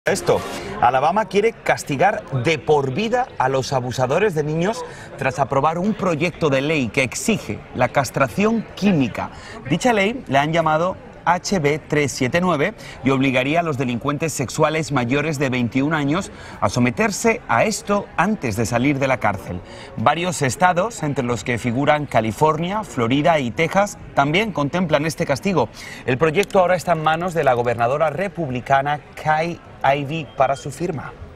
Esto, Alabama quiere castigar de por vida a los abusadores de niños tras aprobar un proyecto de ley que exige la castración química. Dicha ley le han llamado HB 379 y obligaría a los delincuentes sexuales mayores de 21 años a someterse a esto antes de salir de la cárcel. Varios estados, entre los que figuran California, Florida y Texas, también contemplan este castigo. El proyecto ahora está en manos de la gobernadora republicana Kay Ivey para su firma.